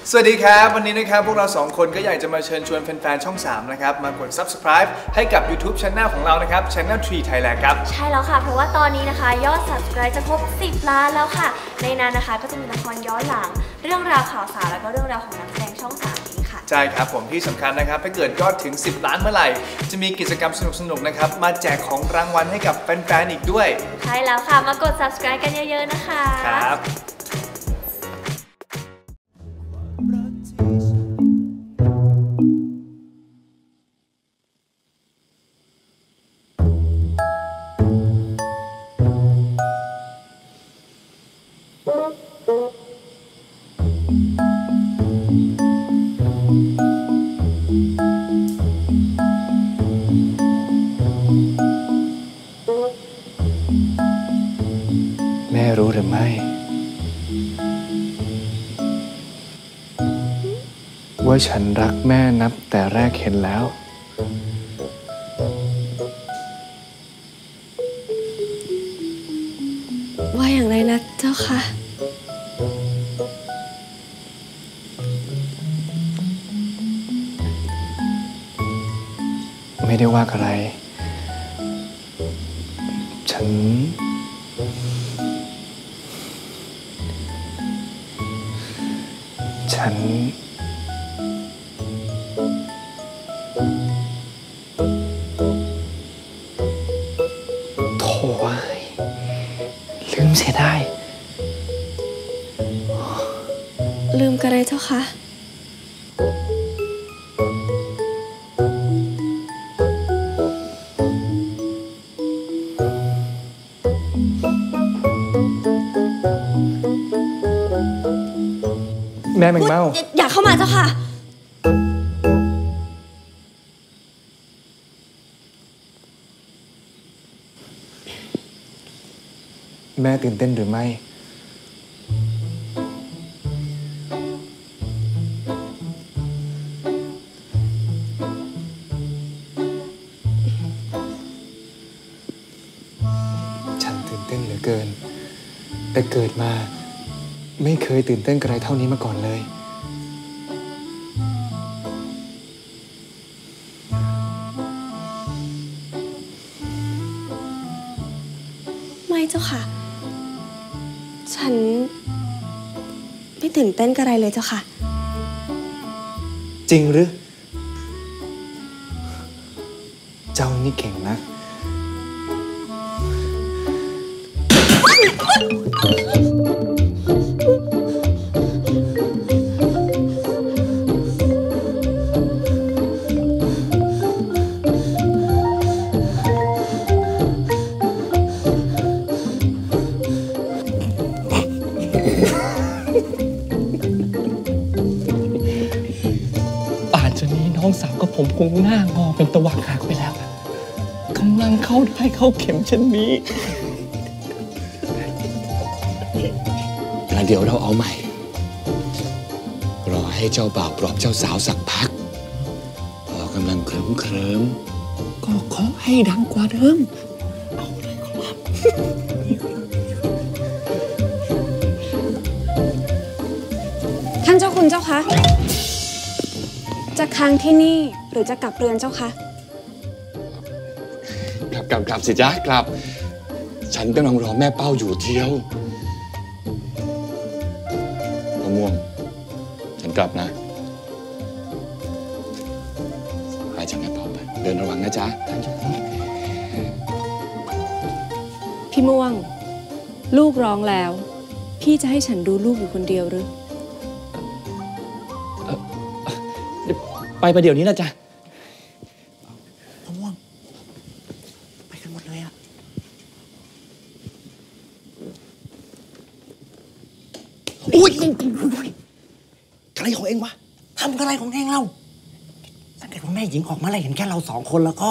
สวัสดีครับวันนี้นะครับพวกเรา2คนก็อยากจะมาเชิญชวนแฟนๆช่อง3นะครับมากด Subscribe ให้กับ YouTube Channel ของเรานะครับ Channel 3 Thailand ครับใช่แล้วค่ะเพราะว่าตอนนี้นะคะยอด Subscribe จะครบ10 ล้านแล้วค่ะในนั้นนะคะก็จะมีละครย้อนหลังเรื่องราวข่าวสารแล้วก็เรื่องราวของนักแสดงช่อง3นี้ค่ะใช่ครับผมที่สำคัญนะครับถ้าเกิดยอดถึง10 ล้านเมื่อไหร่จะมีกิจกรรมสนุกๆนะครับมาแจกของรางวัลให้กับแฟนๆอีกด้วยใช่แล้วค่ะมากด Subscribe กันเยอะๆนะคะครับแม่รู้หรือไม่ว่าฉันรักแม่นับแต่แรกเห็นแล้วว่าอย่างไรนะเจ้าค่ะไม่ได้ว่าอะไรฉันโถ่ลืมเสียได้ลืมกันเลยเจ้าค่ะแม่แมงเม่าอย่าเข้ามาเจ้าค่ะแม่ตื่นเต้นหรือไม่ฉันตื่นเต้นเหลือเกินแต่เกิดมาไม่เคยตื่นเต้นกับอะไรเท่านี้มาก่อนเลยไม่เจ้าค่ะฉันไม่ตื่นเต้นกับอะไรเลยเจ้าค่ะจริงหรือเจ้านี่เก่งนะน้องสาวกับผมคงหน้างอเป็นตะวันหักไปแล้วกำลังเข้าได้เข้าเข็มเช่นนี้แล้วเดี๋ยวเราเอาใหม่รอให้เจ้าบ่าวปลอบเจ้าสาวสักพักพอกำลังเคลิ้มก็ขอให้ดังกว่าเดิมเอาเลยครับท่านเจ้าคุณเจ้าคะจะค้างที่นี่หรือจะกลับเรือนเจ้าคะกลับสิจ๊ะกลับฉันกำลังรอแม่เป้าอยู่เที่ยวมะม่วงฉันกลับนะไปจากแม่เป้าไปเดินระวังนะจ๊ะท่านเจ้าคุณพี่ม่วงลูกร้องแล้วพี่จะให้ฉันดูลูกอยู่คนเดียวหรือไปประเดี๋ยวนี้นะจ๊ะมะม่วงไปกันหมดเลยอะอุ้ยอะไรของเองวะทำอะไรของเองเราถ้าเกิดว่าแม่หญิงออกมาแล้วเห็นแค่เรา2 คนแล้วก็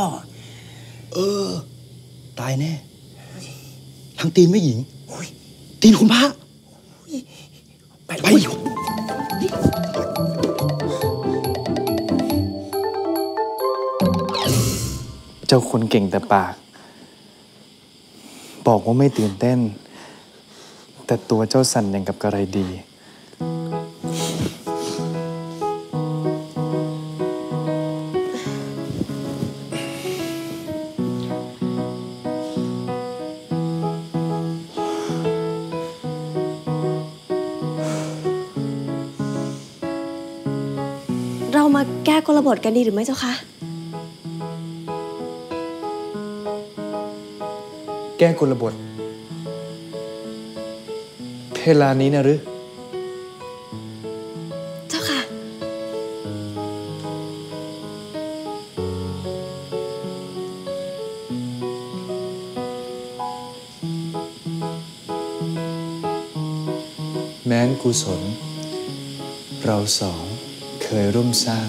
ตายแน่ทั้งตีนแม่หญิงตีนคุณพระไปเจ้าคนเก่งแต่ปากบอกว่าไม่ตื่นเต้น แต่ตัวเจ้าสั่นอย่างกับกระไรดีเรามาแก้กลบทกันดีหรือไม่เจ้าคะแก้กลบทเพลานี้นะหรือเจ้าค่ะแม้นกุศลเราสองเคยร่วมสร้าง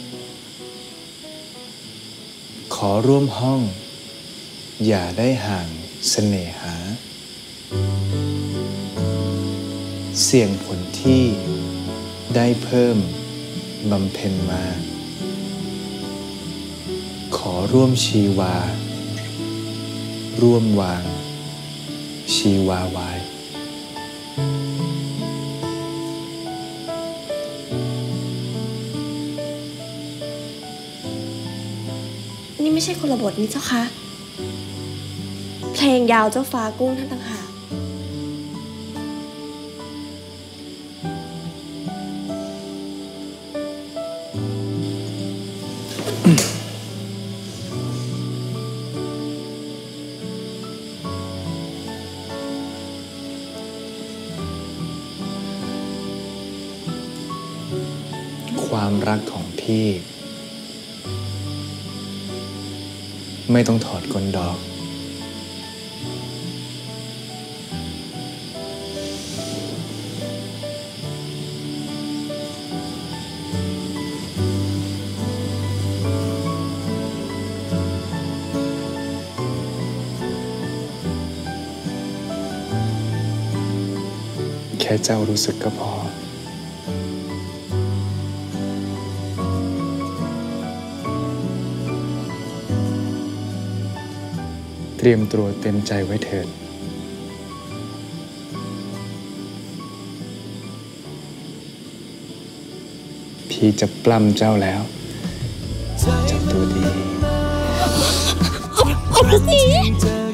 ขอร่วมห้องอย่าได้ห่างเสน่หา เสี่ยงผลที่ได้เพิ่มบำเพ็ญมา ขอร่วมชีวา ร่วมวางชีวาไว้นี่ไม่ใช่กลบทนี่เจ้าคะเพลงยาวเจ้าฟ้ากุ้งท่านต่างหากความรักของพี่ ไม่ต้องถอดกลดอก แค่เจ้ารู้สึกก็พอ เตรียมตัวเต็มใจไว้เถิด พี่จะปล้ำเจ้าแล้ว เจ้าตัวดี